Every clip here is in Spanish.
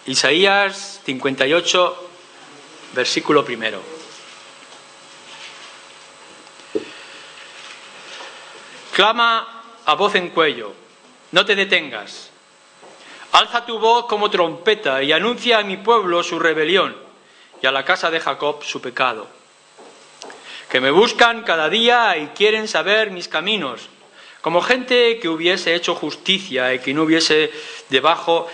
Isaías 58, versículo 1. Clama a voz en cuello, no te detengas. Alza tu voz como trompeta y anuncia a mi pueblo su rebelión y a la casa de Jacob su pecado. Que me buscan cada día y quieren saber mis caminos, como gente que hubiese hecho justicia y que no hubiese debajo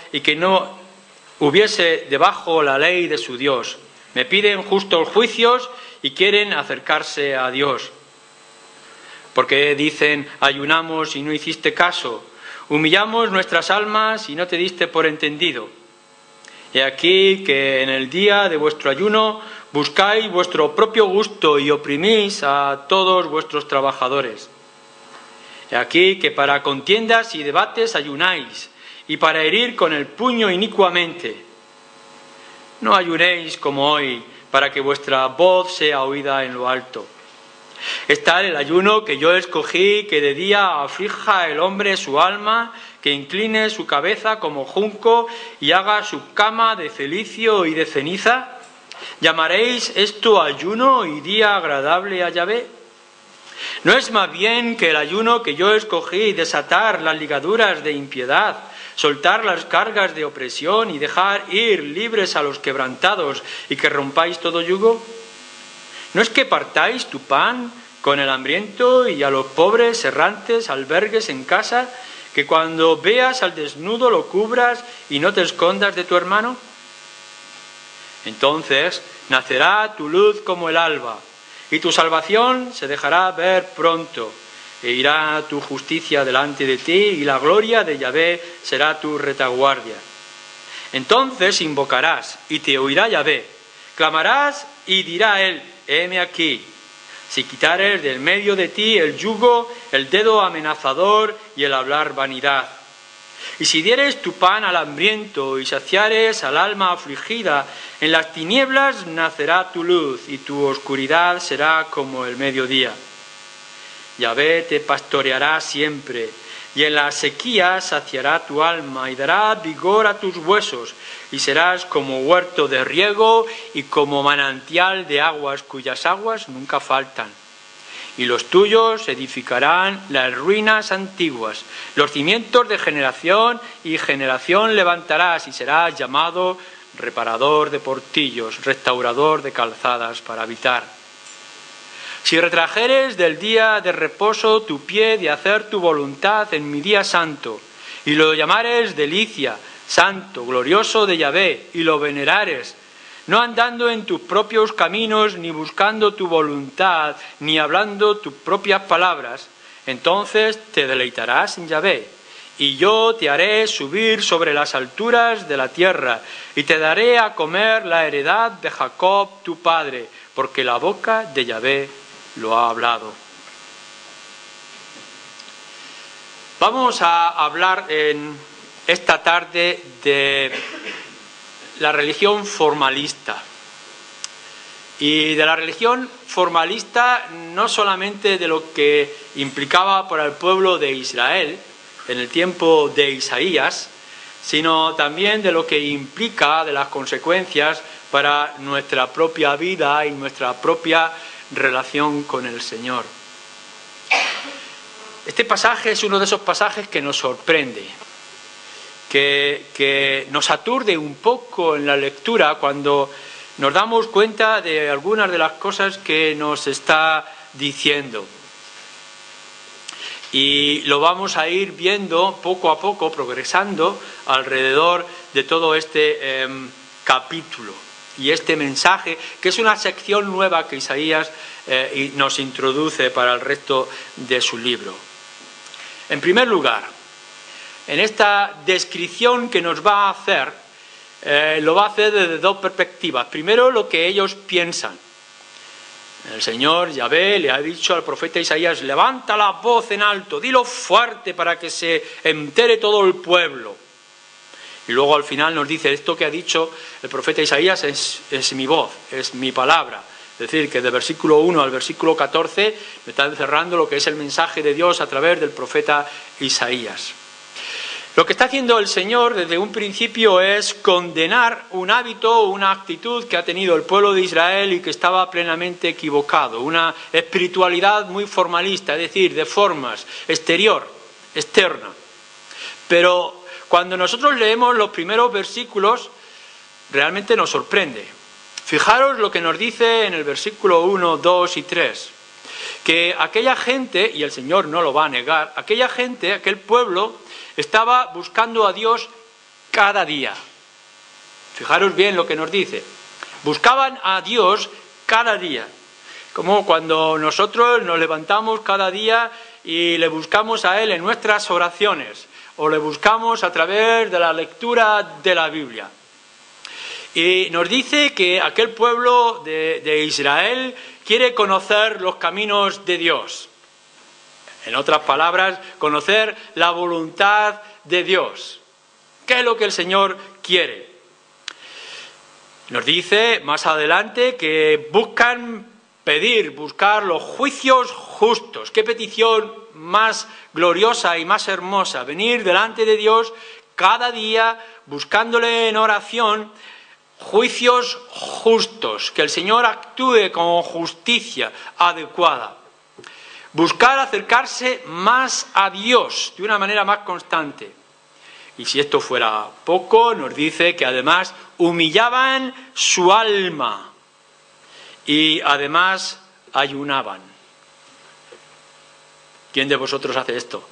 la ley de su Dios. Me piden justos juicios y quieren acercarse a Dios. Porque dicen, ayunamos y no hiciste caso, humillamos nuestras almas y no te diste por entendido. He aquí que en el día de vuestro ayuno buscáis vuestro propio gusto y oprimís a todos vuestros trabajadores. He aquí que para contiendas y debates ayunáis, y para herir con el puño inicuamente. No ayunéis como hoy, para que vuestra voz sea oída en lo alto. Es tal el ayuno que yo escogí, que de día aflija el hombre su alma, que incline su cabeza como junco y haga su cama de cilicio y de ceniza. ¿Llamaréis esto ayuno y día agradable a Yahvé? ¿No es más bien que el ayuno que yo escogí desatar las ligaduras de impiedad, soltar las cargas de opresión y dejar ir libres a los quebrantados y que rompáis todo yugo? ¿No es que partáis tu pan con el hambriento y a los pobres errantes albergues en casa, que cuando veas al desnudo lo cubras y no te escondas de tu hermano? Entonces nacerá tu luz como el alba, y tu salvación se dejará ver pronto, e irá tu justicia delante de ti, y la gloria de Yahvé será tu retaguardia. Entonces invocarás, y te oirá Yahvé, clamarás, y dirá él, heme aquí. Si quitares del medio de ti el yugo, el dedo amenazador y el hablar vanidad. Y si dieres tu pan al hambriento y saciares al alma afligida, en las tinieblas nacerá tu luz y tu oscuridad será como el mediodía. Yahvé te pastoreará siempre, y en la sequía saciará tu alma y dará vigor a tus huesos, y serás como huerto de riego y como manantial de aguas cuyas aguas nunca faltan. Y los tuyos edificarán las ruinas antiguas, los cimientos de generación y generación levantarás, y serás llamado reparador de portillos, restaurador de calzadas para habitar. Si retrajeres del día de reposo tu pie de hacer tu voluntad en mi día santo, y lo llamares delicia, santo, glorioso de Yahvé, y lo venerares, no andando en tus propios caminos, ni buscando tu voluntad, ni hablando tus propias palabras, entonces te deleitarás en Yahvé, y yo te haré subir sobre las alturas de la tierra, y te daré a comer la heredad de Jacob tu padre, porque la boca de Yahvé lo ha hablado. Vamos a hablar en esta tarde de la religión formalista. Y de la religión formalista no solamente de lo que implicaba para el pueblo de Israel en el tiempo de Isaías, sino también de lo que implica, de las consecuencias para nuestra propia vida y nuestra propia relación con el Señor. Este pasaje es uno de esos pasajes que nos sorprende, que nos aturde un poco en la lectura cuando nos damos cuenta de algunas de las cosas que nos está diciendo. Y lo vamos a ir viendo poco a poco, progresando alrededor de todo este capítulo y este mensaje, que es una sección nueva que Isaías nos introduce para el resto de su libro. En primer lugar, en esta descripción que nos va a hacer, lo va a hacer desde dos perspectivas. Primero, lo que ellos piensan. El Señor Yahvé le ha dicho al profeta Isaías, levanta la voz en alto, dilo fuerte para que se entere todo el pueblo. Y luego al final nos dice, esto que ha dicho el profeta Isaías es mi voz, es mi palabra. Es decir, que del versículo 1 al versículo 14 me está encerrando lo que es el mensaje de Dios a través del profeta Isaías. Lo que está haciendo el Señor desde un principio es condenar un hábito, una actitud que ha tenido el pueblo de Israel y que estaba plenamente equivocado, una espiritualidad muy formalista, es decir, de formas, externa. Pero cuando nosotros leemos los primeros versículos, realmente nos sorprende. Fijaros lo que nos dice en el versículo 1, 2 y 3, que aquella gente, y el Señor no lo va a negar, aquella gente, aquel pueblo, estaba buscando a Dios cada día. Fijaros bien lo que nos dice. Buscaban a Dios cada día. Como cuando nosotros nos levantamos cada día y le buscamos a Él en nuestras oraciones, o le buscamos a través de la lectura de la Biblia. Y nos dice que aquel pueblo de Israel quiere conocer los caminos de Dios. En otras palabras, conocer la voluntad de Dios. ¿Qué es lo que el Señor quiere? Nos dice más adelante que buscar los juicios justos. ¿Qué petición más gloriosa y más hermosa? Venir delante de Dios cada día buscándole en oración juicios justos, que el Señor actúe con justicia adecuada. Buscar acercarse más a Dios de una manera más constante. Y si esto fuera poco, nos dice que además humillaban su alma y además ayunaban. ¿Quién de vosotros hace esto?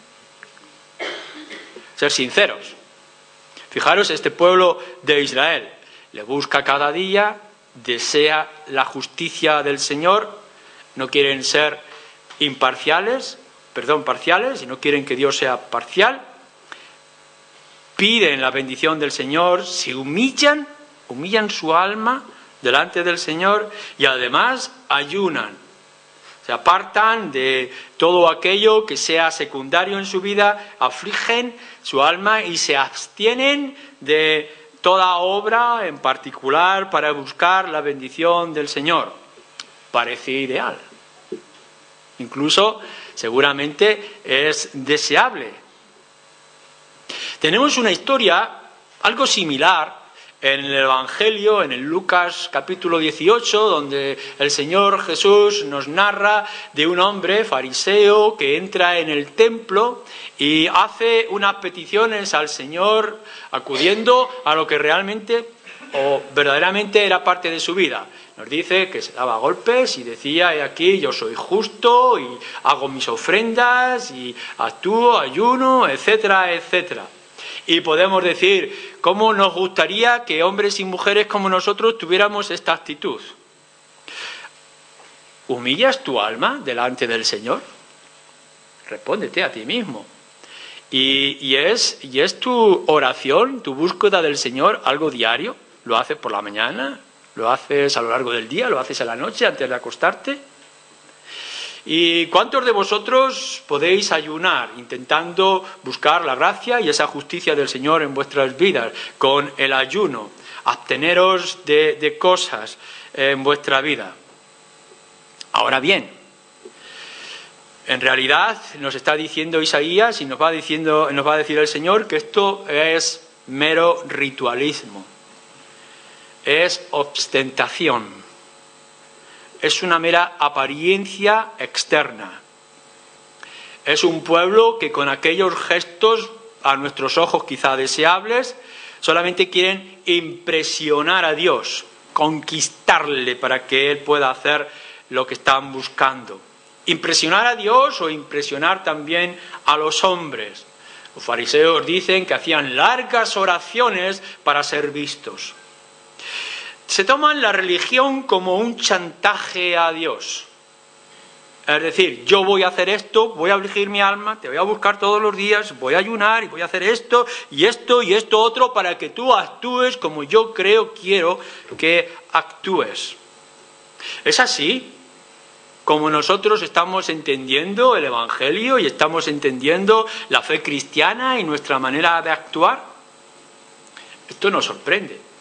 Ser sinceros. Fijaros, este pueblo de Israel le busca cada día, desea la justicia del Señor, no quieren ser parciales, y no quieren que Dios sea parcial, piden la bendición del Señor, se humillan su alma delante del Señor y además ayunan. Se apartan de todo aquello que sea secundario en su vida, afligen su alma y se abstienen de toda obra en particular para buscar la bendición del Señor. Parece ideal. Incluso, seguramente, es deseable. Tenemos una historia algo similar en el Evangelio, en el Lucas capítulo 18, donde el Señor Jesús nos narra de un hombre fariseo que entra en el templo y hace unas peticiones al Señor, acudiendo a lo que realmente o verdaderamente era parte de su vida. Nos dice que se daba golpes y decía: he aquí, yo soy justo y hago mis ofrendas y actúo, ayuno, etcétera, etcétera. Y podemos decir, ¿cómo nos gustaría que hombres y mujeres como nosotros tuviéramos esta actitud? ¿Humillas tu alma delante del Señor? Respóndete a ti mismo. ¿Y es tu oración, tu búsqueda del Señor algo diario? ¿Lo haces por la mañana? ¿Lo haces a lo largo del día? ¿Lo haces a la noche antes de acostarte? ¿Y cuántos de vosotros podéis ayunar intentando buscar la gracia y esa justicia del Señor en vuestras vidas con el ayuno? Absteneros de cosas en vuestra vida. Ahora bien, en realidad nos está diciendo Isaías y nos va a decir el Señor que esto es mero ritualismo. Es ostentación, es una mera apariencia externa. Es un pueblo que con aquellos gestos, a nuestros ojos quizá deseables, solamente quieren impresionar a Dios, conquistarle para que Él pueda hacer lo que están buscando. Impresionar a Dios o impresionar también a los hombres. Los fariseos dicen que hacían largas oraciones para ser vistos. Se toman la religión como un chantaje a Dios. Es decir, yo voy a hacer esto, voy a afligir mi alma, te voy a buscar todos los días, voy a ayunar y voy a hacer esto y esto y esto otro para que tú actúes como yo quiero que actúes. ¿Es así como nosotros estamos entendiendo el Evangelio y estamos entendiendo la fe cristiana y nuestra manera de actuar? Esto nos sorprende.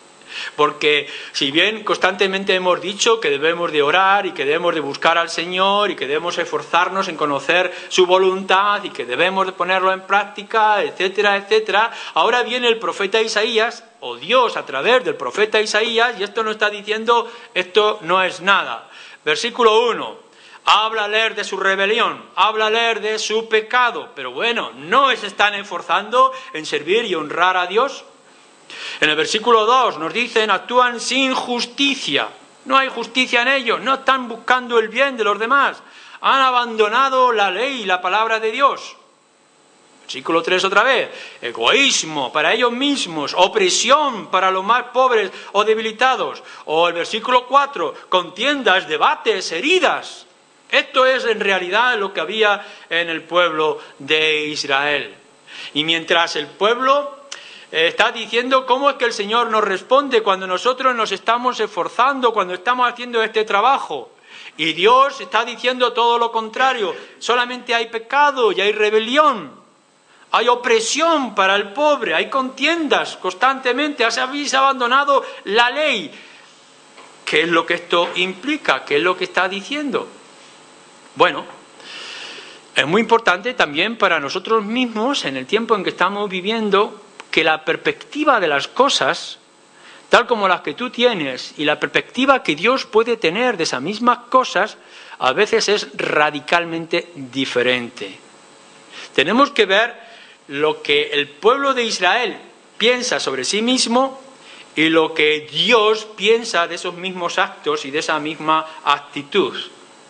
Porque si bien constantemente hemos dicho que debemos de orar y que debemos de buscar al Señor y que debemos esforzarnos en conocer su voluntad y que debemos de ponerlo en práctica, etcétera, etcétera, ahora viene el profeta Isaías, o Dios a través del profeta Isaías, y esto nos está diciendo, esto no es nada. Versículo 1. Háblales de su rebelión, háblales de su pecado, pero bueno, ¿no se están esforzando en servir y honrar a Dios? En el versículo 2 nos dicen, actúan sin justicia, no hay justicia en ellos, no están buscando el bien de los demás, han abandonado la ley y la palabra de Dios. Versículo 3 otra vez, egoísmo para ellos mismos, opresión para los más pobres o debilitados. O el versículo 4, contiendas, debates, heridas. Esto es en realidad lo que había en el pueblo de Israel. Y mientras el pueblo está diciendo cómo es que el Señor nos responde cuando nosotros nos estamos esforzando, cuando estamos haciendo este trabajo. Y Dios está diciendo todo lo contrario, solamente hay pecado y hay rebelión, hay opresión para el pobre, hay contiendas constantemente, habéis abandonado la ley. ¿Qué es lo que esto implica? ¿Qué es lo que está diciendo? Bueno, es muy importante también para nosotros mismos, en el tiempo en que estamos viviendo, que la perspectiva de las cosas, tal como las que tú tienes, y la perspectiva que Dios puede tener de esas mismas cosas, a veces es radicalmente diferente. Tenemos que ver lo que el pueblo de Israel piensa sobre sí mismo y lo que Dios piensa de esos mismos actos y de esa misma actitud.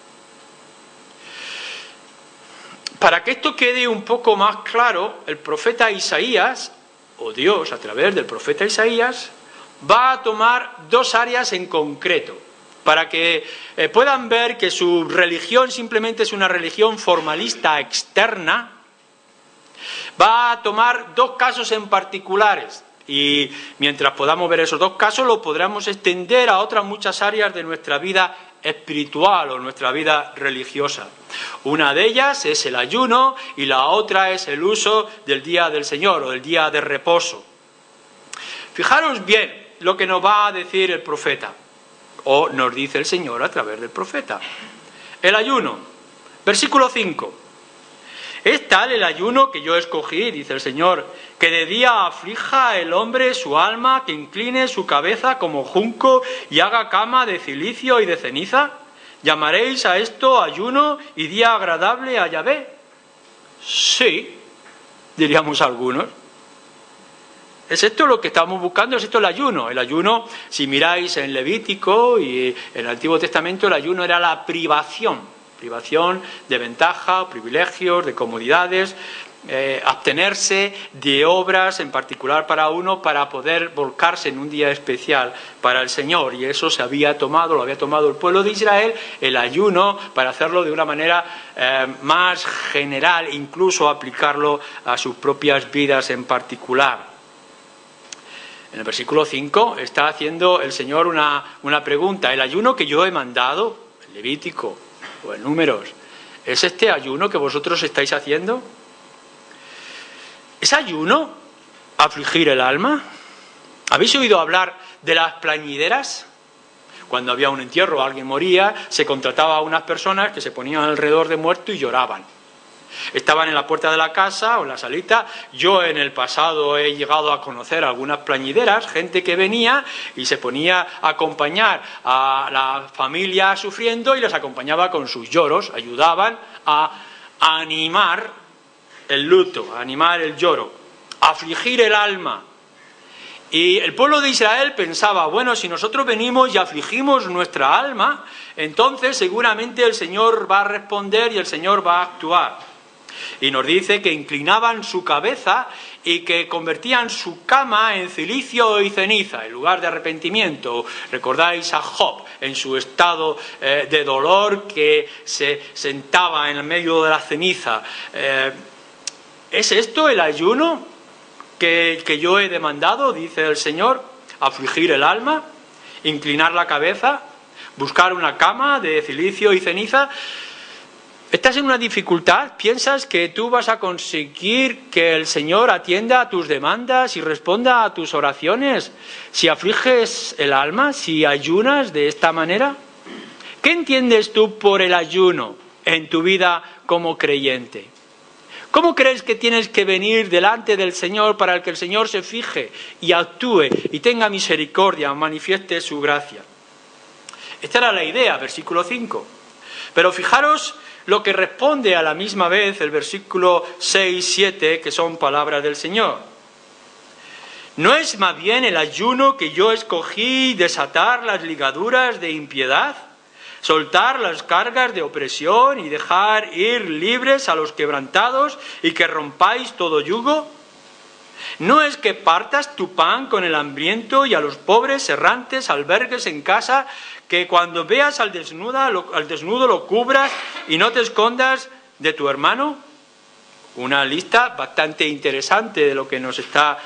Para que esto quede un poco más claro, el profeta Isaías, o Dios a través del profeta Isaías, va a tomar dos áreas en concreto, para que puedan ver que su religión simplemente es una religión formalista externa. Va a tomar dos casos en particulares, y mientras podamos ver esos dos casos, lo podremos extender a otras muchas áreas de nuestra vida espiritual o nuestra vida religiosa. Una de ellas es el ayuno y la otra es el uso del día del Señor o del día de reposo. Fijaros bien lo que nos va a decir el profeta, o nos dice el Señor a través del profeta. El ayuno, versículo 5. Es tal el ayuno que yo escogí, dice el Señor, que de día aflija el hombre su alma, que incline su cabeza como junco y haga cama de cilicio y de ceniza. ¿Llamaréis a esto ayuno y día agradable a Yahvé? Sí, diríamos algunos. ¿Es esto lo que estamos buscando? ¿Es esto el ayuno? El ayuno, si miráis en Levítico y en el Antiguo Testamento, el ayuno era la privación de ventaja, privilegios, de comodidades, abstenerse de obras, en particular para uno, para poder volcarse en un día especial para el Señor. Y eso lo había tomado el pueblo de Israel, el ayuno, para hacerlo de una manera más general, incluso aplicarlo a sus propias vidas en particular. En el versículo 5 está haciendo el Señor una pregunta. El ayuno que yo he mandado, en Levítico o en Números, ¿es este ayuno que vosotros estáis haciendo? ¿Es ayuno afligir el alma? ¿Habéis oído hablar de las plañideras? Cuando había un entierro, alguien moría, se contrataba a unas personas que se ponían alrededor de muerto y lloraban. Estaban en la puerta de la casa o en la salita. Yo en el pasado he llegado a conocer algunas plañideras, gente que venía y se ponía a acompañar a la familia sufriendo y les acompañaba con sus lloros, ayudaban a animar el luto, a animar el lloro, a afligir el alma. Y el pueblo de Israel pensaba, bueno, si nosotros venimos y afligimos nuestra alma, entonces seguramente el Señor va a responder y el Señor va a actuar. Y nos dice que inclinaban su cabeza y que convertían su cama en cilicio y ceniza, en lugar de arrepentimiento. Recordáis a Job en su estado de dolor, que se sentaba en el medio de la ceniza. ¿Es esto el ayuno que yo he demandado, dice el Señor? Afligir el alma, inclinar la cabeza, buscar una cama de cilicio y ceniza. ¿Estás en una dificultad? ¿Piensas que tú vas a conseguir que el Señor atienda a tus demandas y responda a tus oraciones si afliges el alma, si ayunas de esta manera? ¿Qué entiendes tú por el ayuno en tu vida como creyente? ¿Cómo crees que tienes que venir delante del Señor para que el Señor se fije y actúe y tenga misericordia, manifieste su gracia? Esta era la idea, versículo 5. Pero fijaros lo que responde a la misma vez el versículo 6, 7, que son palabras del Señor. ¿No es más bien el ayuno que yo escogí desatar las ligaduras de impiedad, soltar las cargas de opresión y dejar ir libres a los quebrantados y que rompáis todo yugo? ¿No es que partas tu pan con el hambriento y a los pobres errantes albergues en casa, que cuando veas al desnudo lo cubras y no te escondas de tu hermano? Una lista bastante interesante de lo que nos está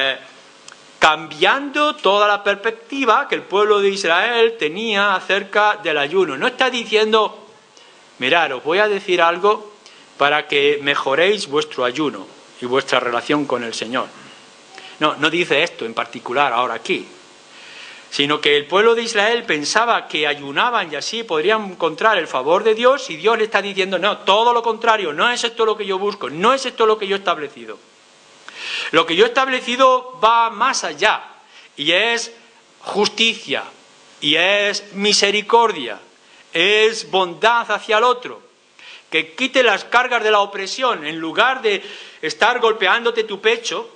cambiando toda la perspectiva que el pueblo de Israel tenía acerca del ayuno. No está diciendo, mirad, os voy a decir algo para que mejoréis vuestro ayuno y vuestra relación con el Señor. No dice esto en particular ahora aquí, sino que el pueblo de Israel pensaba que ayunaban y así podrían encontrar el favor de Dios, y Dios le está diciendo, no, todo lo contrario, no es esto lo que yo busco, no es esto lo que yo he establecido. Lo que yo he establecido va más allá, y es justicia, y es misericordia, es bondad hacia el otro, que quite las cargas de la opresión, en lugar de estar golpeándote tu pecho,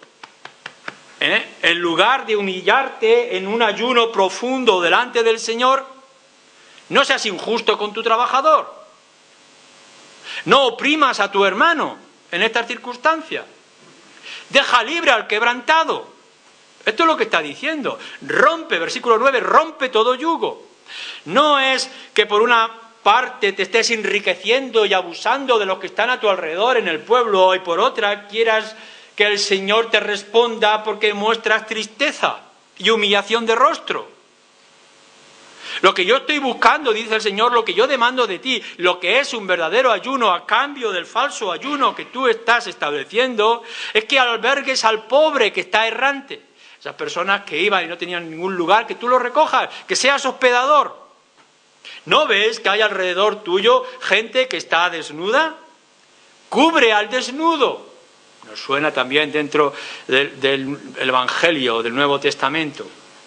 en lugar de humillarte en un ayuno profundo delante del Señor. No seas injusto con tu trabajador, no oprimas a tu hermano en estas circunstancias, deja libre al quebrantado. Esto es lo que está diciendo. Rompe, versículo 9, rompe todo yugo. No es que por una parte te estés enriqueciendo y abusando de los que están a tu alrededor en el pueblo, y por otra quieras que el Señor te responda porque muestras tristeza y humillación de rostro. Lo que yo estoy buscando, dice el Señor, lo que yo demando de ti, lo que es un verdadero ayuno a cambio del falso ayuno que tú estás estableciendo, es que albergues al pobre que está errante. Esas personas que iban y no tenían ningún lugar, que tú los recojas, que seas hospedador. ¿No ves que hay alrededor tuyo gente que está desnuda? Cubre al desnudo. Nos suena también dentro del Evangelio, del Nuevo Testamento.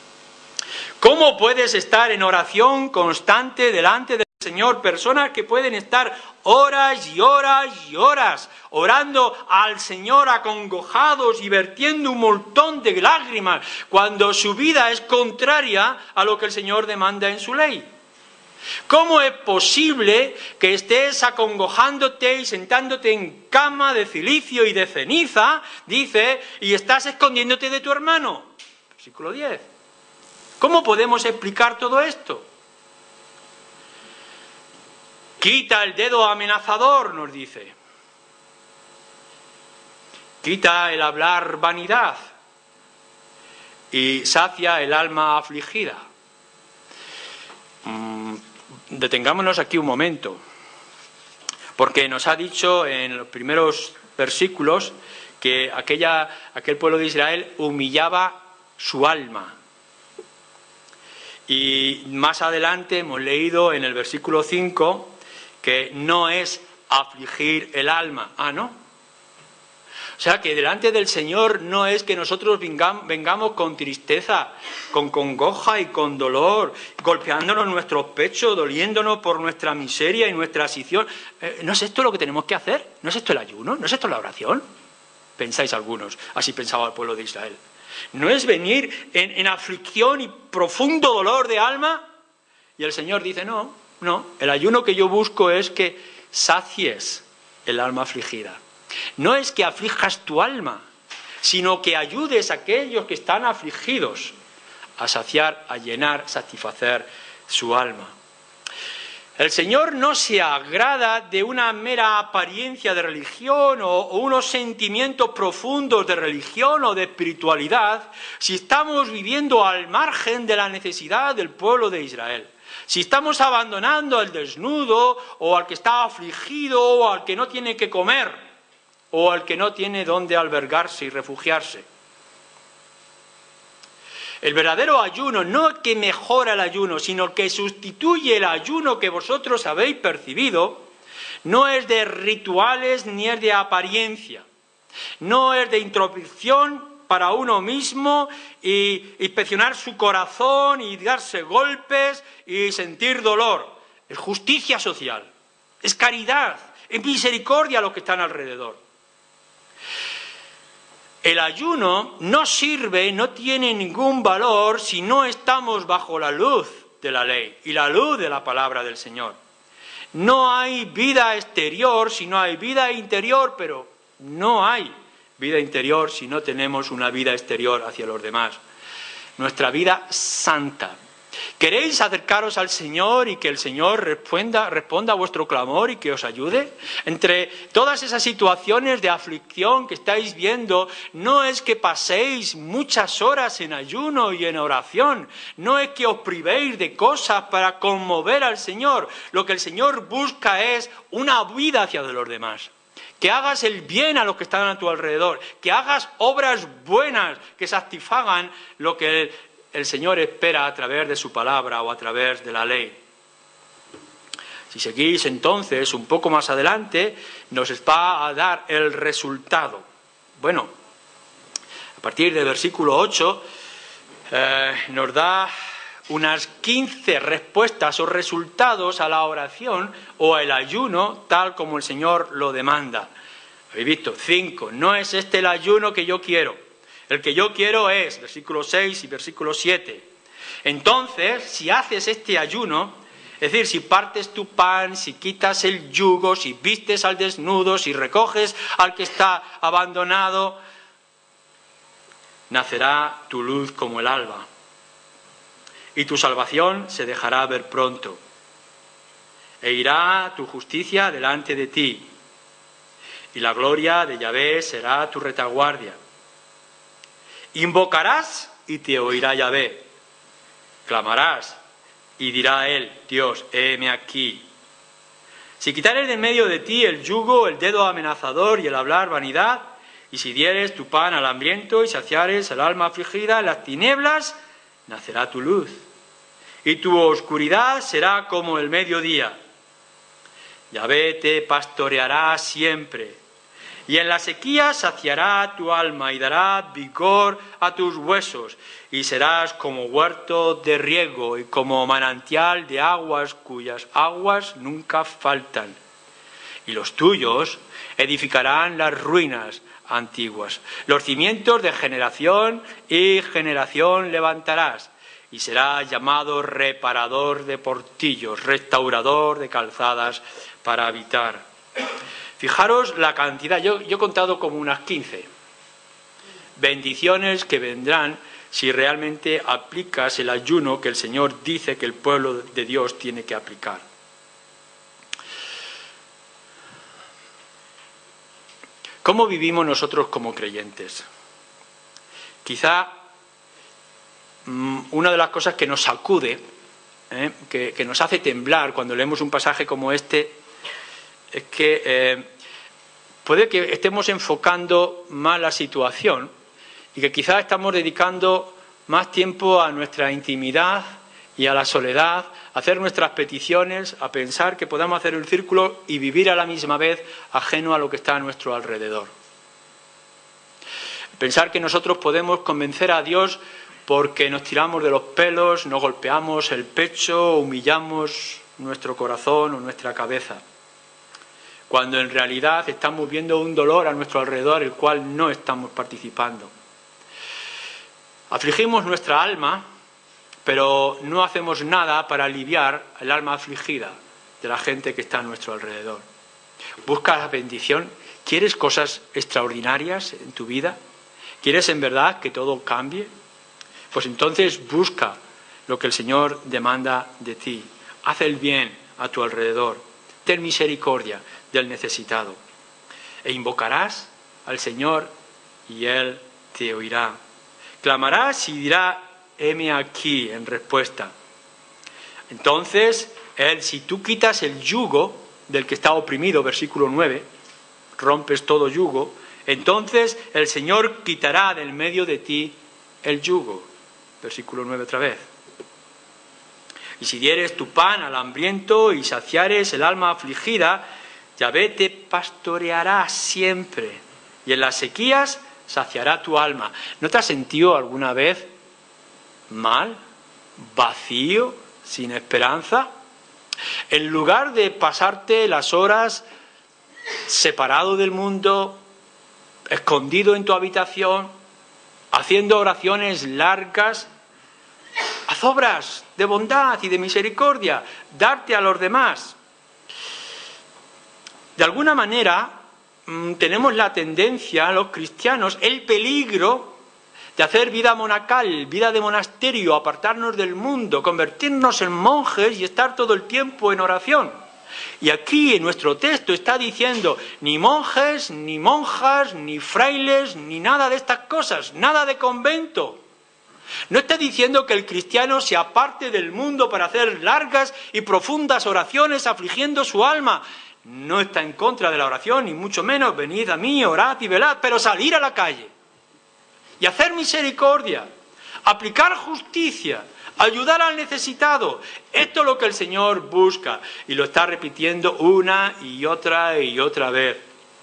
¿Cómo puedes estar en oración constante delante del Señor? Personas que pueden estar horas y horas y horas orando al Señor acongojados y vertiendo un montón de lágrimas cuando su vida es contraria a lo que el Señor demanda en su ley. ¿Cómo es posible que estés acongojándote y sentándote en cama de cilicio y de ceniza, dice, y estás escondiéndote de tu hermano? Versículo 10. ¿Cómo podemos explicar todo esto? Quita el dedo amenazador, nos dice. Quita el hablar vanidad y sacia el alma afligida. Detengámonos aquí un momento, porque nos ha dicho en los primeros versículos que aquel pueblo de Israel humillaba su alma. Y más adelante hemos leído en el versículo 5 que no es afligir el alma. ¿No? O sea, que delante del Señor no es que nosotros vengamos con tristeza, con congoja y con dolor, golpeándonos nuestros pechos, doliéndonos por nuestra miseria y nuestra aflicción. ¿No es esto lo que tenemos que hacer? ¿No es esto el ayuno? ¿No es esto la oración? Pensáis algunos, así pensaba el pueblo de Israel. ¿No es venir en aflicción y profundo dolor de alma? Y el Señor dice, no, el ayuno que yo busco es que sacies el alma afligida. No es que aflijas tu alma, sino que ayudes a aquellos que están afligidos a saciar, a llenar, satisfacer su alma. El Señor no se agrada de una mera apariencia de religión o unos sentimientos profundos de religión o de espiritualidad si estamos viviendo al margen de la necesidad del pueblo de Israel. Si estamos abandonando al desnudo, o al que está afligido, o al que no tiene que comer, o al que no tiene dónde albergarse y refugiarse. El verdadero ayuno no es que mejora el ayuno, sino que sustituye el ayuno que vosotros habéis percibido. No es de rituales ni es de apariencia. No es de introspección para uno mismo y inspeccionar su corazón y darse golpes y sentir dolor. Es justicia social, es caridad, es misericordia a los que están alrededor. El ayuno no sirve, no tiene ningún valor si no estamos bajo la luz de la ley y la luz de la palabra del Señor. No hay vida exterior si no hay vida interior, pero no hay vida interior si no tenemos una vida exterior hacia los demás. Nuestra vida santa. ¿Queréis acercaros al Señor y que el Señor responda a vuestro clamor y que os ayude? Entre todas esas situaciones de aflicción que estáis viendo, no es que paséis muchas horas en ayuno y en oración, no es que os privéis de cosas para conmover al Señor. Lo que el Señor busca es una vida hacia los demás. Que hagas el bien a los que están a tu alrededor, que hagas obras buenas que satisfagan lo que el Señor espera a través de su palabra o a través de la ley. Si seguís entonces un poco más adelante, nos va a dar el resultado. Bueno, a partir del versículo 8 nos da unas 15 respuestas o resultados a la oración o al ayuno tal como el Señor lo demanda. ¿Habéis visto? 5. No es este el ayuno que yo quiero. El que yo quiero es, versículo 6 y versículo 7. Entonces, si haces este ayuno, es decir, si partes tu pan, si quitas el yugo, si vistes al desnudo, si recoges al que está abandonado, nacerá tu luz como el alba, y tu salvación se dejará ver pronto, e irá tu justicia delante de ti, y la gloria de Yahvé será tu retaguardia. Invocarás y te oirá Yahvé. Clamarás y dirá él, Dios, heme aquí. Si quitares de en medio de ti el yugo, el dedo amenazador y el hablar vanidad, y si dieres tu pan al hambriento y saciares el alma afligida, en las tinieblas nacerá tu luz, y tu oscuridad será como el mediodía. Yahvé te pastoreará siempre, y en la sequía saciará tu alma y dará vigor a tus huesos, y serás como huerto de riego y como manantial de aguas cuyas aguas nunca faltan. Y los tuyos edificarán las ruinas antiguas. Los cimientos de generación y generación levantarás, y serás llamado reparador de portillos, restaurador de calzadas para habitar. Fijaros la cantidad, yo he contado como unas 15 bendiciones que vendrán si realmente aplicas el ayuno que el Señor dice que el pueblo de Dios tiene que aplicar. ¿Cómo vivimos nosotros como creyentes? Quizá una de las cosas que nos sacude, que nos hace temblar cuando leemos un pasaje como este, es que puede que estemos enfocando más la situación y que quizás estamos dedicando más tiempo a nuestra intimidad y a la soledad, a hacer nuestras peticiones, a pensar que podamos hacer un círculo y vivir a la misma vez ajeno a lo que está a nuestro alrededor. Pensar que nosotros podemos convencer a Dios porque nos tiramos de los pelos, nos golpeamos el pecho, humillamos nuestro corazón o nuestra cabeza, cuando en realidad estamos viendo un dolor a nuestro alrededor el cual no estamos participando. Afligimos nuestra alma, pero no hacemos nada para aliviar el alma afligida de la gente que está a nuestro alrededor. ¿Buscas la bendición? ¿Quieres cosas extraordinarias en tu vida? ¿Quieres en verdad que todo cambie? Pues entonces busca lo que el Señor demanda de ti. Haz el bien a tu alrededor. Ten misericordia del necesitado. E invocarás al Señor y Él te oirá. Clamarás y dirá, heme aquí, en respuesta. Entonces, si tú quitas el yugo del que está oprimido, versículo 9, rompes todo yugo, entonces el Señor quitará del medio de ti el yugo. Versículo 9 otra vez. Y si dieres tu pan al hambriento y saciares el alma afligida, Yahvé te pastoreará siempre, y en las sequías saciará tu alma. ¿No te has sentido alguna vez mal, vacío, sin esperanza? En lugar de pasarte las horas separado del mundo, escondido en tu habitación, haciendo oraciones largas, haz obras de bondad y de misericordia, darte a los demás. De alguna manera, tenemos la tendencia, los cristianos, el peligro de hacer vida monacal, vida de monasterio, apartarnos del mundo, convertirnos en monjes y estar todo el tiempo en oración. Y aquí en nuestro texto está diciendo ni monjes, ni monjas, ni frailes, ni nada de estas cosas, nada de convento. No está diciendo que el cristiano se aparte del mundo para hacer largas y profundas oraciones afligiendo su alma. No está en contra de la oración, ni mucho menos, venid a mí, orad y velad, pero salir a la calle y hacer misericordia, aplicar justicia, ayudar al necesitado. Esto es lo que el Señor busca y lo está repitiendo una y otra vez.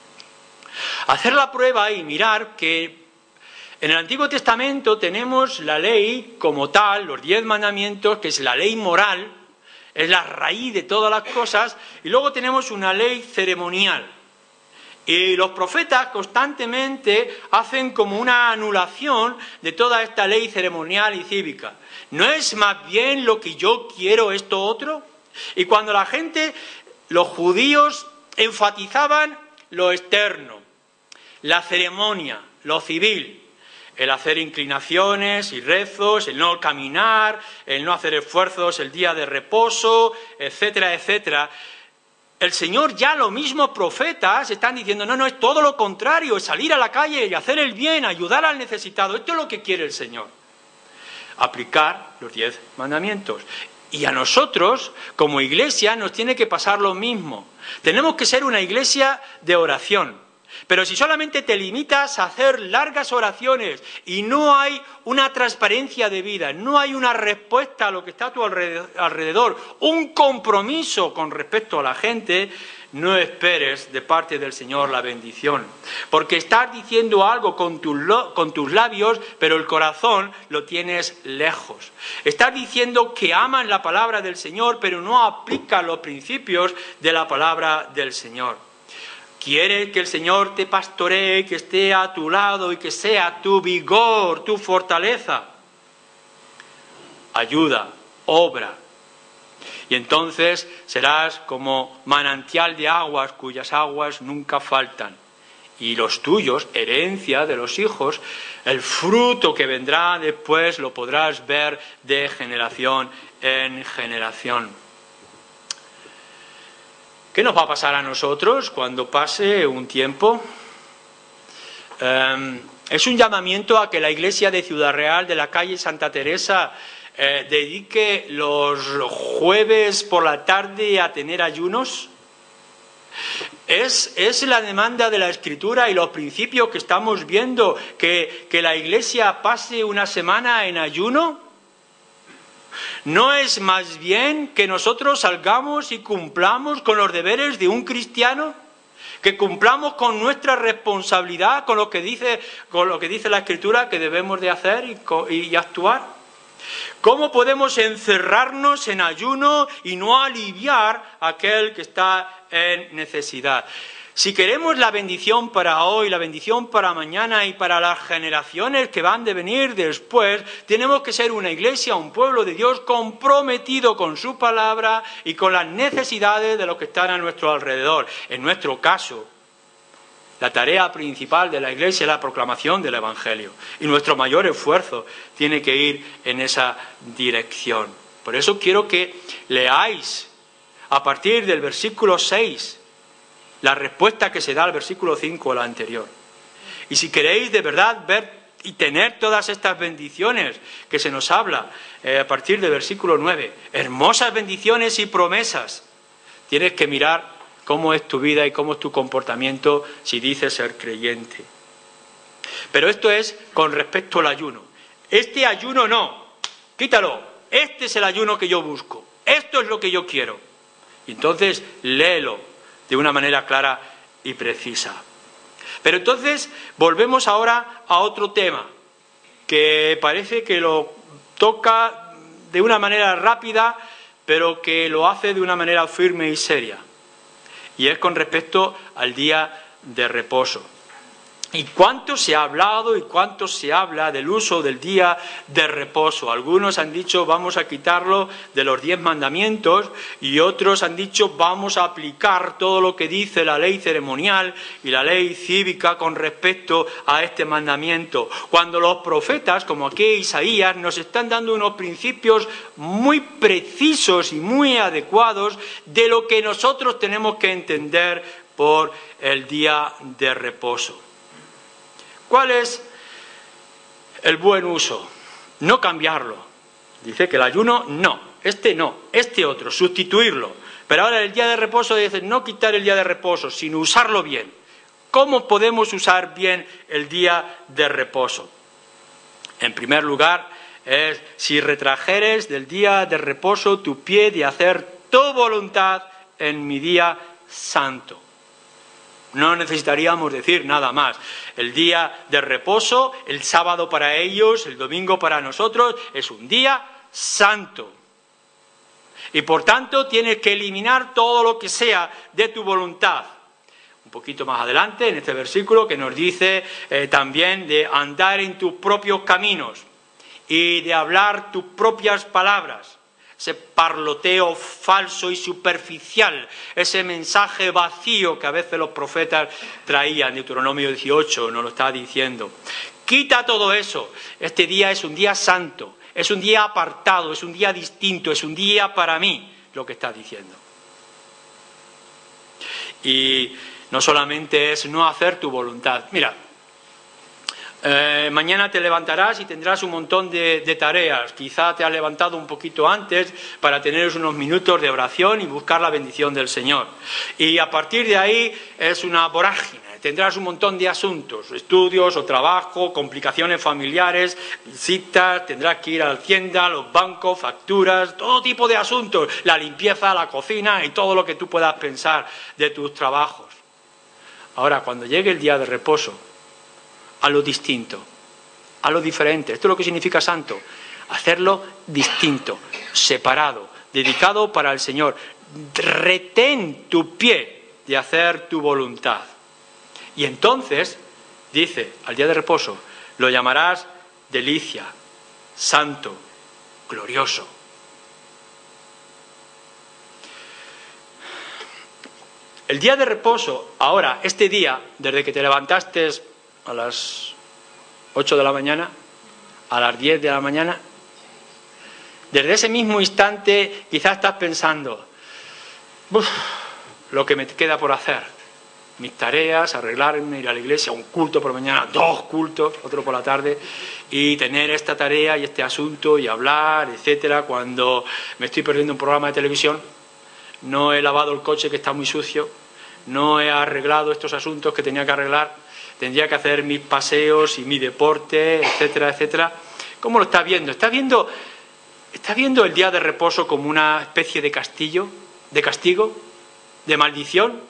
Hacer la prueba y mirar que en el Antiguo Testamento tenemos la ley como tal, los 10 mandamientos, que es la ley moral, es la raíz de todas las cosas, y luego tenemos una ley ceremonial. Y los profetas constantemente hacen como una anulación de toda esta ley ceremonial y cívica. ¿No es más bien lo que yo quiero esto otro? Y cuando la gente, los judíos, enfatizaban lo externo, la ceremonia, lo civil, el hacer inclinaciones y rezos, el no caminar, el no hacer esfuerzos el día de reposo, etcétera, etcétera. El Señor, ya los mismos profetas están diciendo, no, es todo lo contrario, es salir a la calle y hacer el bien, ayudar al necesitado. Esto es lo que quiere el Señor. Aplicar los 10 mandamientos. Y a nosotros, como iglesia, nos tiene que pasar lo mismo. Tenemos que ser una iglesia de oración. Pero si solamente te limitas a hacer largas oraciones y no hay una transparencia de vida, no hay una respuesta a lo que está a tu alrededor, un compromiso con respecto a la gente, no esperes de parte del Señor la bendición. Porque estás diciendo algo con tus labios, pero el corazón lo tienes lejos. Estás diciendo que amas la palabra del Señor, pero no aplicas los principios de la palabra del Señor. ¿Quieres que el Señor te pastoree, que esté a tu lado y que sea tu vigor, tu fortaleza? Ayuda, obra. Y entonces serás como manantial de aguas cuyas aguas nunca faltan. Y los tuyos, herencia de los hijos, el fruto que vendrá después lo podrás ver de generación en generación. ¿Qué nos va a pasar a nosotros cuando pase un tiempo? Es un llamamiento a que la iglesia de Ciudad Real, de la calle Santa Teresa, dedique los jueves por la tarde a tener ayunos. Es la demanda de la Escritura y los principios que estamos viendo, que la iglesia pase una semana en ayuno. ¿No es más bien que nosotros salgamos y cumplamos con los deberes de un cristiano? Que cumplamos con nuestra responsabilidad, con lo que dice la Escritura que debemos de hacer y actuar. ¿Cómo podemos encerrarnos en ayuno y no aliviar a aquel que está en necesidad? Si queremos la bendición para hoy, la bendición para mañana y para las generaciones que van de venir después, tenemos que ser una iglesia, un pueblo de Dios comprometido con su palabra y con las necesidades de los que están a nuestro alrededor. En nuestro caso, la tarea principal de la iglesia es la proclamación del Evangelio y nuestro mayor esfuerzo tiene que ir en esa dirección. Por eso quiero que leáis a partir del versículo 6 la respuesta que se da al versículo 5 o la anterior. Y si queréis de verdad ver y tener todas estas bendiciones que se nos habla a partir del versículo 9, hermosas bendiciones y promesas, tienes que mirar cómo es tu vida y cómo es tu comportamiento si dices ser creyente. Pero esto es con respecto al ayuno. Este ayuno no, quítalo, este es el ayuno que yo busco, esto es lo que yo quiero. Y entonces léelo de una manera clara y precisa. Pero entonces volvemos ahora a otro tema, que parece que lo toca de una manera rápida, pero que lo hace de una manera firme y seria. Y es con respecto al día de reposo. ¿Y cuánto se ha hablado y cuánto se habla del uso del día de reposo? Algunos han dicho vamos a quitarlo de los 10 mandamientos y otros han dicho vamos a aplicar todo lo que dice la ley ceremonial y la ley cívica con respecto a este mandamiento. Cuando los profetas, como aquí Isaías, nos están dando unos principios muy precisos y muy adecuados de lo que nosotros tenemos que entender por el día de reposo. ¿Cuál es el buen uso? No cambiarlo. Dice que el ayuno no, este otro, sustituirlo. Pero ahora el día de reposo dice no quitar el día de reposo, sino usarlo bien. ¿Cómo podemos usar bien el día de reposo? En primer lugar, es si retrajeres del día de reposo tu pie de hacer tu voluntad en mi día santo. No necesitaríamos decir nada más. El día de reposo, el sábado para ellos, el domingo para nosotros, es un día santo. Y por tanto tienes que eliminar todo lo que sea de tu voluntad. Un poquito más adelante, en este versículo, que nos dice también de andar en tus propios caminos y de hablar tus propias palabras. Ese parloteo falso y superficial, ese mensaje vacío que a veces los profetas traían. Deuteronomio 18 nos lo está diciendo. Quita todo eso. Este día es un día santo, es un día apartado, es un día distinto, es un día para mí, lo que está diciendo. Y no solamente es no hacer tu voluntad. Mira, mañana te levantarás y tendrás un montón de tareas. Quizá te has levantado un poquito antes para tener unos minutos de oración y buscar la bendición del Señor. Y a partir de ahí es una vorágine. Tendrás un montón de asuntos, estudios o trabajo, complicaciones familiares, visitas, tendrás que ir a la tienda, a los bancos, facturas, todo tipo de asuntos, la limpieza, la cocina y todo lo que tú puedas pensar de tus trabajos. Ahora, cuando llegue el día de reposo, a lo distinto, a lo diferente. Esto es lo que significa santo. Hacerlo distinto, separado, dedicado para el Señor. Retén tu pie de hacer tu voluntad. Y entonces, dice, al día de reposo, lo llamarás delicia, santo, glorioso. El día de reposo, ahora, este día, desde que te levantaste a las 8 de la mañana, a las 10 de la mañana, desde ese mismo instante quizás estás pensando, lo que me queda por hacer, mis tareas, arreglarme, ir a la iglesia, un culto por la mañana, 2 cultos, otro por la tarde, y tener esta tarea y este asunto y hablar, etcétera, cuando me estoy perdiendo un programa de televisión, no he lavado el coche que está muy sucio, no he arreglado estos asuntos que tenía que arreglar, tendría que hacer mis paseos y mi deporte, etcétera, etcétera. ¿Cómo lo está viendo? ¿Está viendo el día de reposo como una especie de castigo, de maldición?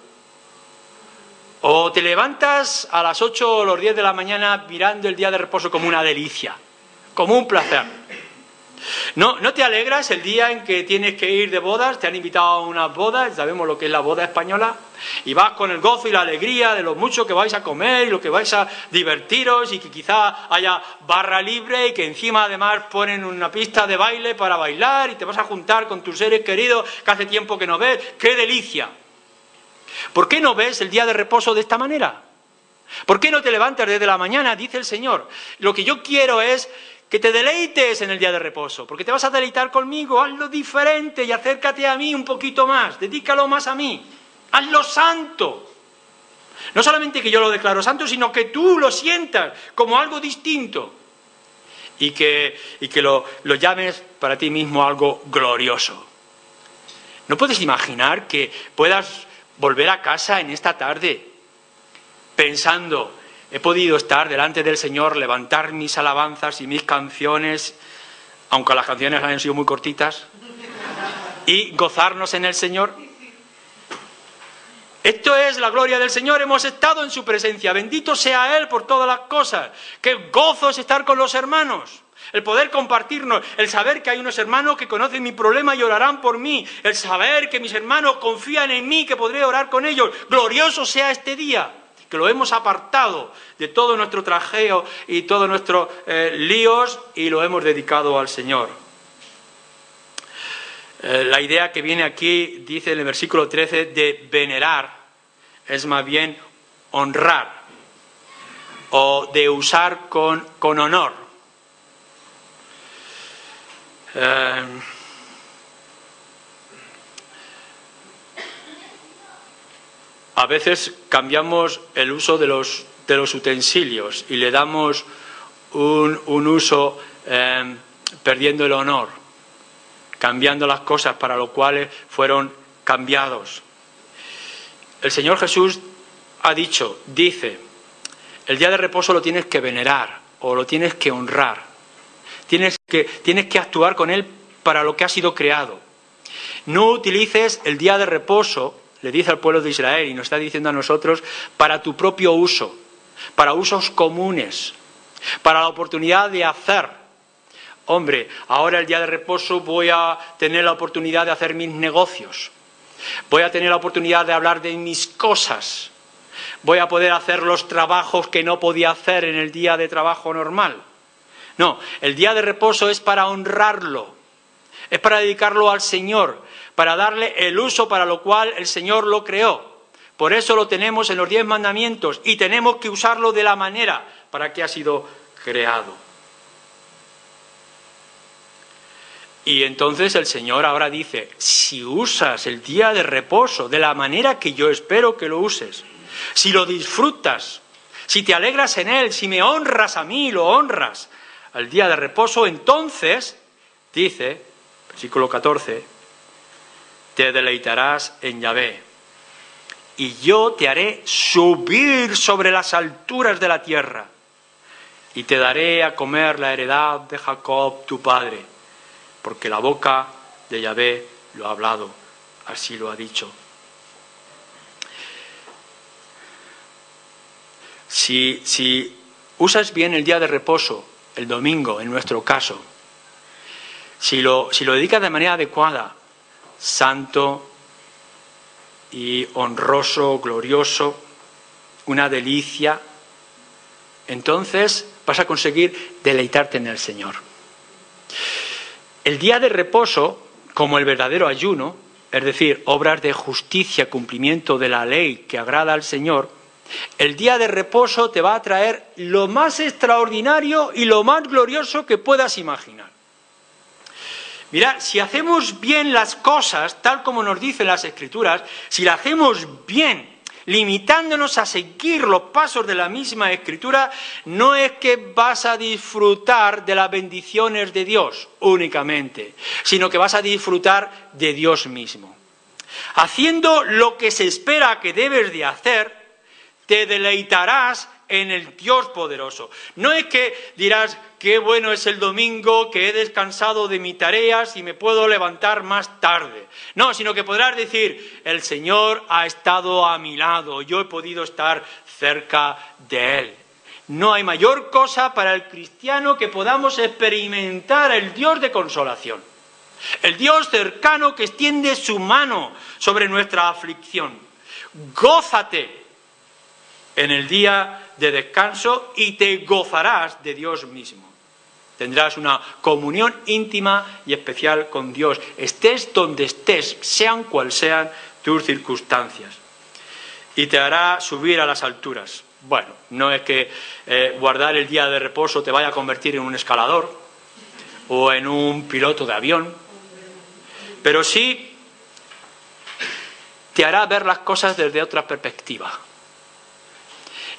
¿O te levantas a las 8 o los 10 de la mañana mirando el día de reposo como una delicia, como un placer? ¿No te alegras el día en que tienes que ir de bodas? Te han invitado a unas bodas, sabemos lo que es la boda española, y vas con el gozo y la alegría de lo mucho que vais a comer y lo que vais a divertiros y que quizá haya barra libre y que encima además ponen una pista de baile para bailar y te vas a juntar con tus seres queridos que hace tiempo que no ves. ¡Qué delicia! ¿Por qué no ves el día de reposo de esta manera? ¿Por qué no te levantas desde la mañana? Dice el Señor. Lo que yo quiero es que te deleites en el día de reposo, porque te vas a deleitar conmigo. Hazlo diferente y acércate a mí un poquito más, dedícalo más a mí. Hazlo santo. No solamente que yo lo declaro santo, sino que tú lo sientas como algo distinto y que lo llames para ti mismo algo glorioso. ¿No puedes imaginar que puedas volver a casa en esta tarde pensando, he podido estar delante del Señor, levantar mis alabanzas y mis canciones, aunque las canciones hayan sido muy cortitas, y gozarnos en el Señor? Esto es la gloria del Señor, hemos estado en su presencia, bendito sea Él por todas las cosas. Qué gozo es estar con los hermanos, el poder compartirnos, el saber que hay unos hermanos que conocen mi problema y orarán por mí, el saber que mis hermanos confían en mí, que podré orar con ellos. Glorioso sea este día, que lo hemos apartado de todo nuestro trajeo y todos nuestros líos y lo hemos dedicado al Señor. La idea que viene aquí, dice en el versículo 13, de venerar, es más bien honrar o de usar con honor. A veces cambiamos el uso de los utensilios y le damos un uso perdiendo el honor, cambiando las cosas para lo cuales fueron cambiados. El Señor Jesús dice, el día de reposo lo tienes que venerar o lo tienes que honrar. Tienes que actuar con él para lo que ha sido creado. No utilices el día de reposo, le dice al pueblo de Israel y nos está diciendo a nosotros, para tu propio uso, para usos comunes, para la oportunidad de hacer. Hombre, ahora el día de reposo voy a tener la oportunidad de hacer mis negocios, voy a tener la oportunidad de hablar de mis cosas, voy a poder hacer los trabajos que no podía hacer en el día de trabajo normal. No, el día de reposo es para honrarlo, es para dedicarlo al Señor, para darle el uso para lo cual el Señor lo creó. Por eso lo tenemos en los 10 mandamientos y tenemos que usarlo de la manera para que ha sido creado. Y entonces el Señor ahora dice, si usas el día de reposo de la manera que yo espero que lo uses, si lo disfrutas, si te alegras en él, si me honras a mí, lo honras al día de reposo, entonces, dice, versículo 14, te deleitarás en Yahvé, y yo te haré subir sobre las alturas de la tierra, y te daré a comer la heredad de Jacob tu padre, porque la boca de Yahvé lo ha hablado, así lo ha dicho. Si usas bien el día de reposo, el domingo en nuestro caso, si lo dedicas de manera adecuada, santo y honroso, glorioso, una delicia, entonces vas a conseguir deleitarte en el Señor. El día de reposo, como el verdadero ayuno, es decir, obras de justicia, cumplimiento de la ley que agrada al Señor, el día de reposo te va a traer lo más extraordinario y lo más glorioso que puedas imaginar. Mirad, si hacemos bien las cosas, tal como nos dicen las Escrituras, si las hacemos bien, limitándonos a seguir los pasos de la misma Escritura, no es que vas a disfrutar de las bendiciones de Dios únicamente, sino que vas a disfrutar de Dios mismo. Haciendo lo que se espera que debes de hacer, te deleitarás en el Dios poderoso. No es que dirás, qué bueno es el domingo, que he descansado de mis tareas y me puedo levantar más tarde. No, sino que podrás decir, el Señor ha estado a mi lado, yo he podido estar cerca de Él. No hay mayor cosa para el cristiano que podamos experimentar el Dios de consolación. El Dios cercano que extiende su mano sobre nuestra aflicción. Gózate en el día de descanso y te gozarás de Dios mismo. Tendrás una comunión íntima y especial con Dios, estés donde estés, sean cuales sean tus circunstancias. Y te hará subir a las alturas. Bueno, no es que guardar el día de reposo te vaya a convertir en un escalador o en un piloto de avión, pero sí te hará ver las cosas desde otra perspectiva.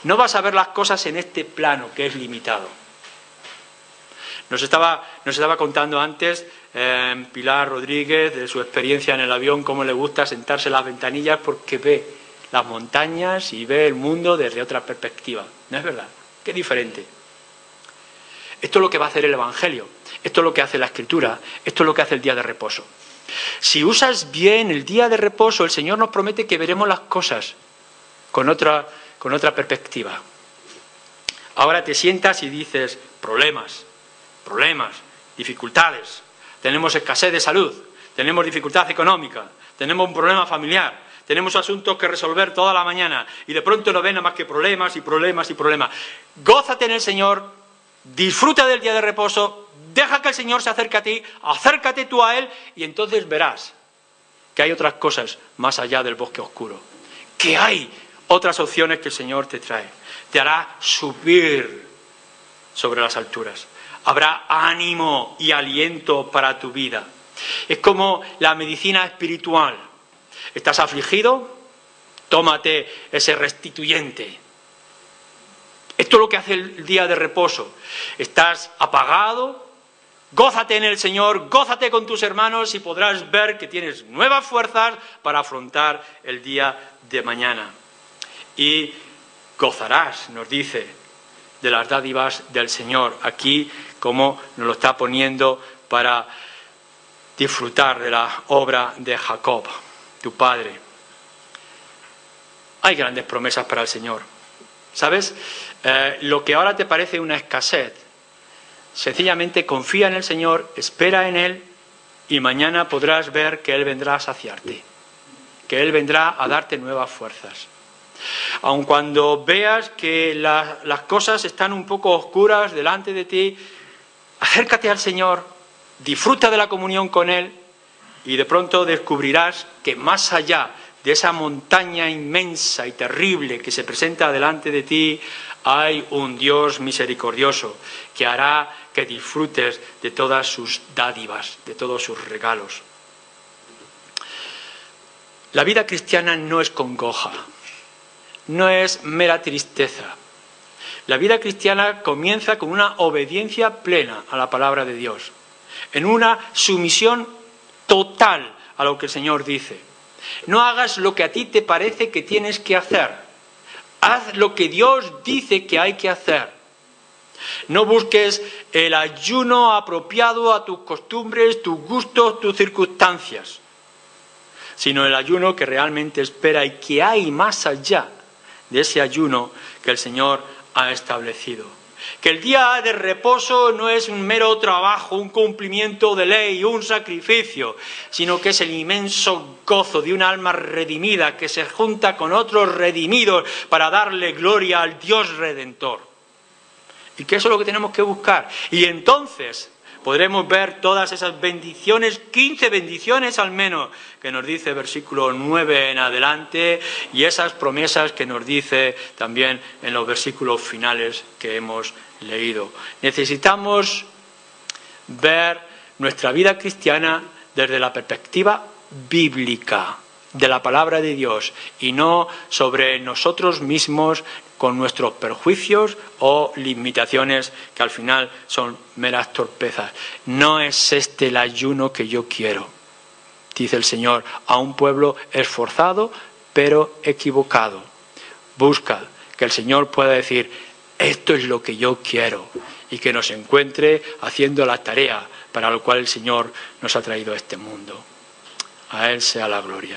No vas a ver las cosas en este plano que es limitado. Nos estaba contando antes Pilar Rodríguez de su experiencia en el avión, cómo le gusta sentarse en las ventanillas porque ve las montañas y ve el mundo desde otra perspectiva. ¿No es verdad? Qué diferente. Esto es lo que va a hacer el Evangelio, esto es lo que hace la Escritura, esto es lo que hace el día de reposo. Si usas bien el día de reposo, el Señor nos promete que veremos las cosas con otra perspectiva. Ahora te sientas y dices, problemas, dificultades, tenemos escasez de salud, tenemos dificultad económica, tenemos un problema familiar, tenemos asuntos que resolver toda la mañana y de pronto no ven nada más que problemas y problemas y problemas. Gózate en el Señor, disfruta del día de reposo, deja que el Señor se acerque a ti, acércate tú a Él y entonces verás que hay otras cosas más allá del bosque oscuro, que hay otras opciones que el Señor te trae. Te hará subir sobre las alturas. Habrá ánimo y aliento para tu vida. Es como la medicina espiritual. ¿Estás afligido? Tómate ese restituyente. Esto es lo que hace el día de reposo. ¿Estás apagado? Gózate en el Señor, gózate con tus hermanos y podrás ver que tienes nuevas fuerzas para afrontar el día de mañana. Y gozarás, nos dice, de las dádivas del Señor. Aquí, como nos lo está poniendo para disfrutar de la obra de Jacob, tu padre. Hay grandes promesas para el Señor. ¿Sabes? Lo que ahora te parece una escasez, sencillamente confía en el Señor, espera en Él y mañana podrás ver que Él vendrá a saciarte, que Él vendrá a darte nuevas fuerzas. Aun cuando veas que las cosas están un poco oscuras delante de ti, acércate al Señor, disfruta de la comunión con Él y de pronto descubrirás que más allá de esa montaña inmensa y terrible que se presenta delante de ti, hay un Dios misericordioso que hará que disfrutes de todas sus dádivas, de todos sus regalos. La vida cristiana no es congoja, no es mera tristeza. La vida cristiana comienza con una obediencia plena a la palabra de Dios, en una sumisión total a lo que el Señor dice. No hagas lo que a ti te parece que tienes que hacer. Haz lo que Dios dice que hay que hacer. No busques el ayuno apropiado a tus costumbres, tus gustos, tus circunstancias, sino el ayuno que realmente espera y que hay más allá de ese ayuno que el Señor ha establecido. Que el día de reposo no es un mero trabajo, un cumplimiento de ley, un sacrificio, sino que es el inmenso gozo de un alma redimida que se junta con otros redimidos para darle gloria al Dios Redentor. Y que eso es lo que tenemos que buscar. Y entonces podremos ver todas esas bendiciones, 15 bendiciones al menos, que nos dice versículo 9 en adelante, y esas promesas que nos dice también en los versículos finales que hemos leído. Necesitamos ver nuestra vida cristiana desde la perspectiva bíblica de la palabra de Dios y no sobre nosotros mismos con nuestros perjuicios o limitaciones que al final son meras torpezas. No es este el ayuno que yo quiero, dice el Señor, a un pueblo esforzado pero equivocado. Busca que el Señor pueda decir, esto es lo que yo quiero, y que nos encuentre haciendo la tarea para la cual el Señor nos ha traído a este mundo. A Él sea la gloria.